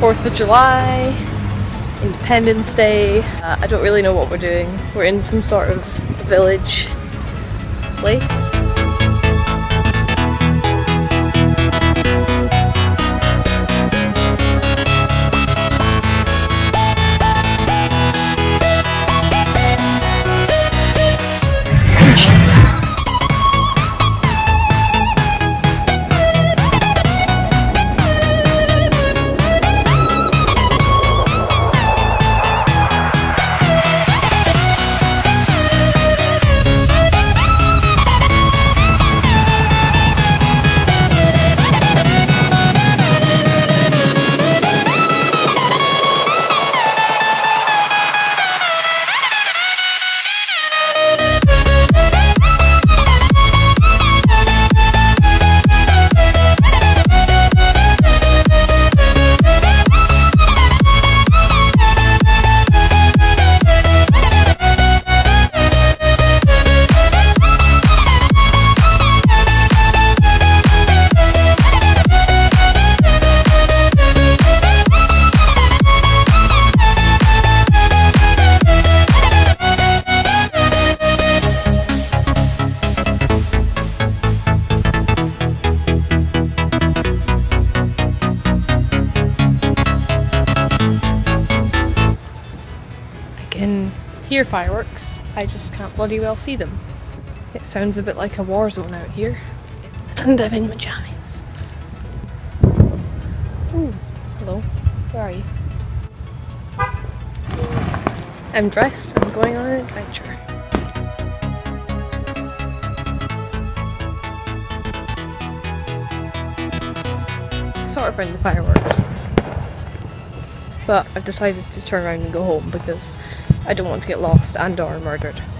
4th of July, Independence Day. I don't really know what we're doing. We're in some sort of village place. Hear fireworks, I just can't bloody well see them. It sounds a bit like a war zone out here. And I'm in my jammies. Ooh, hello, where are you? I'm dressed, I'm going on an adventure. Sort of around the fireworks. But I've decided to turn around and go home because I don't want to get lost and or murdered.